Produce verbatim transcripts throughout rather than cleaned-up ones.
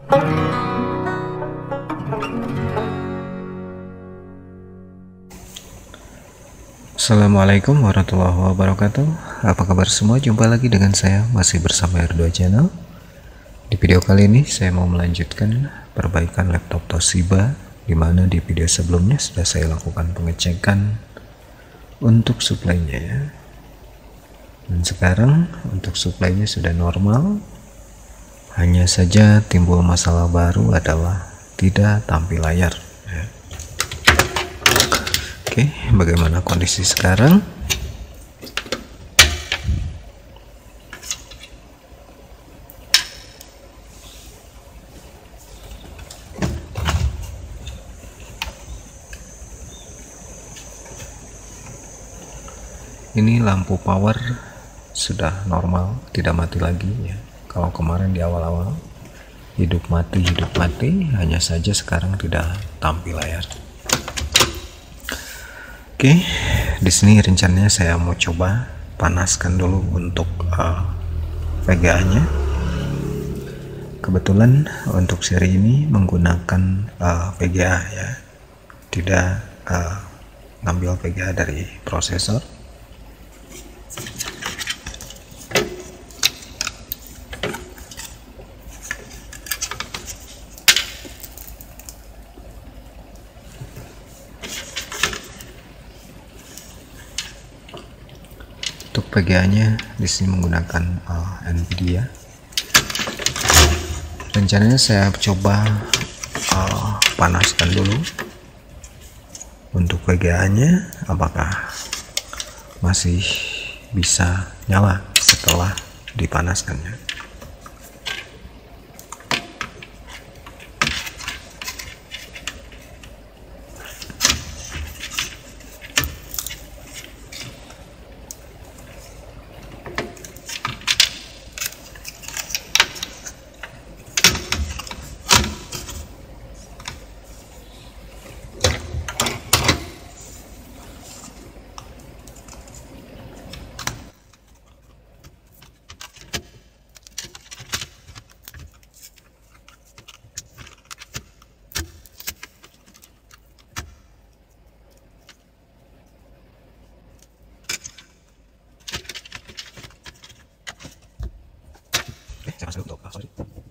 Assalamualaikum warahmatullahi wabarakatuh. Apa kabar semua? Jumpa lagi dengan saya, masih bersama R dua Channel. Di video kali ini saya mau melanjutkan perbaikan laptop Toshiba, dimana di video sebelumnya sudah saya lakukan pengecekan untuk suplainya ya. Dan sekarang untuk suplainya sudah normal. Hanya saja timbul masalah baru adalah tidak tampil layar ya. Oke, bagaimana kondisi sekarang? Ini lampu power sudah normal, tidak mati lagi ya. Kalau kemarin di awal-awal hidup mati hidup mati, hanya saja sekarang tidak tampil layar. Oke, di sini rencananya saya mau coba panaskan dulu untuk uh, V G A-nya. Kebetulan untuk seri ini menggunakan uh, V G A ya, tidak uh, ngambil V G A dari prosesor. Untuk V G A-nya di sini menggunakan uh, Nvidia. Rencananya saya coba uh, panaskan dulu untuk V G A-nya, apakah masih bisa nyala setelah dipanaskannya. Saya masuk untuk oh, sorry.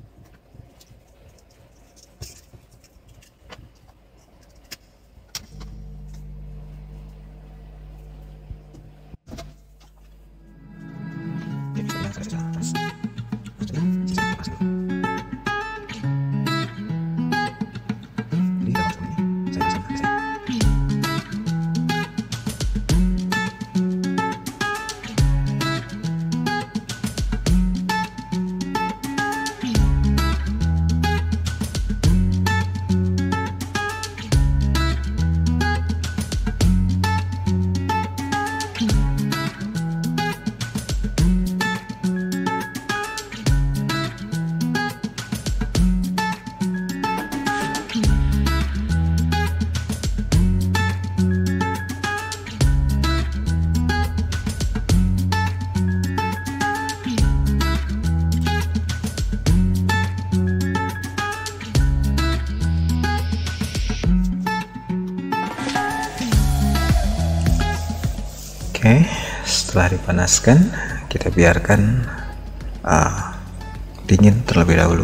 Oke, setelah dipanaskan kita biarkan uh, dingin terlebih dahulu.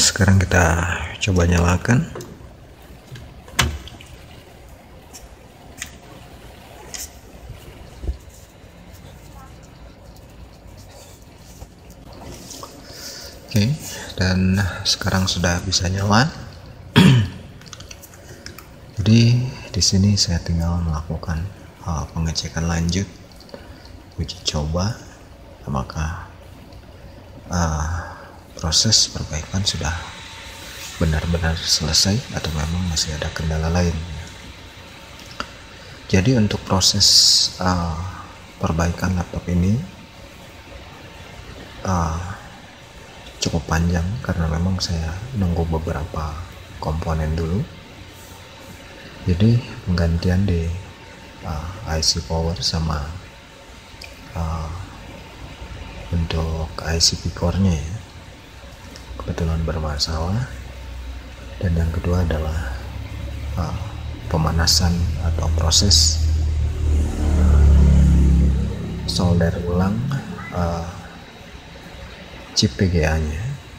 sekarang kita coba nyalakan. Oke, dan sekarang sudah bisa nyala. Jadi di sini saya tinggal melakukan uh, pengecekan lanjut, uji coba apakah uh, proses perbaikan sudah benar-benar selesai atau memang masih ada kendala lain. Jadi untuk proses uh, perbaikan laptop ini uh, cukup panjang karena memang saya nunggu beberapa komponen dulu. Jadi penggantian di uh, I C power sama uh, untuk I C P core-nya ya, kebetulan bermasalah. Dan yang kedua adalah uh, pemanasan atau proses solder ulang uh, chip P G A-nya.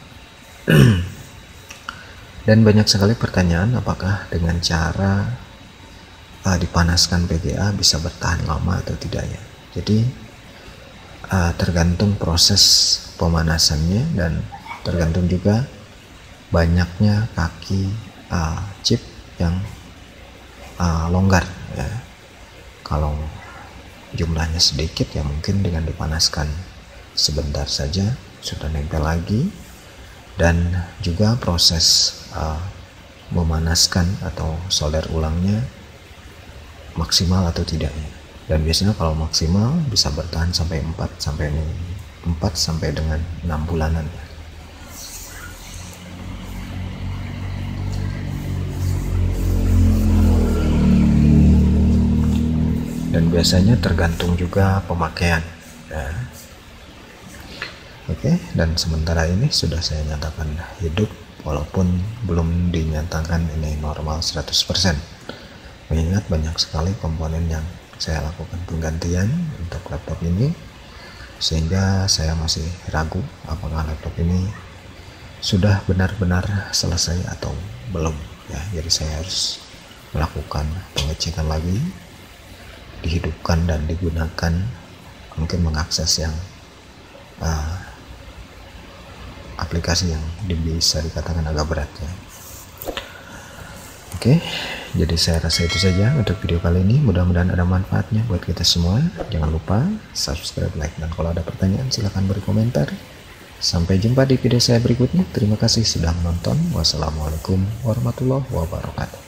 Dan banyak sekali pertanyaan apakah dengan cara uh, dipanaskan P G A bisa bertahan lama atau tidaknya. Jadi uh, tergantung proses pemanasannya dan tergantung juga banyaknya kaki uh, chip yang uh, longgar ya. Kalau jumlahnya sedikit ya mungkin dengan dipanaskan sebentar saja sudah nempel lagi. Dan juga proses uh, memanaskan atau solder ulangnya maksimal atau tidaknya. Dan biasanya kalau maksimal bisa bertahan sampai empat sampai empat sampai dengan enam bulanan. Dan biasanya tergantung juga pemakaian ya. Oke, dan sementara ini sudah saya nyatakan hidup walaupun belum dinyatakan ini normal seratus persen. Mengingat banyak sekali komponen yang saya lakukan penggantian untuk laptop ini, sehingga saya masih ragu apakah laptop ini sudah benar-benar selesai atau belum ya. Jadi saya harus melakukan pengecekan lagi, dihidupkan dan digunakan, mungkin mengakses yang uh, aplikasi yang bisa dikatakan agak berat ya. Oke, jadi saya rasa itu saja untuk video kali ini. Mudah-mudahan ada manfaatnya buat kita semua. Jangan lupa subscribe, like, dan kalau ada pertanyaan silahkan berkomentar. Sampai jumpa di video saya berikutnya. Terima kasih sudah menonton. Wassalamualaikum warahmatullahi wabarakatuh.